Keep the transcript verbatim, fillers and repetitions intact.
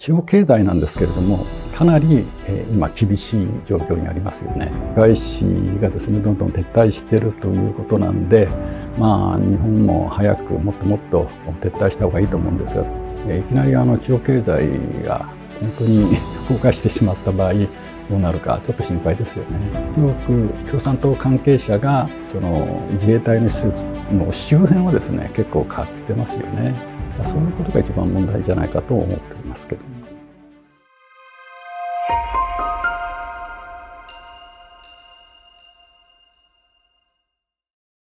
中国経済なんですけれども、かなり、えー、今厳しい状況にありますよね。外資がですねどんどん撤退しているということなんで、まあ日本も早くもっともっと撤退した方がいいと思うんですが、えー、いきなりあの中国経済が本当に崩壊してしまった場合どうなるかちょっと心配ですよね。中国共産党関係者がその自衛隊の施設の周辺をですね結構変わってますよね。そういうことが一番問題じゃないかと思っていますけど。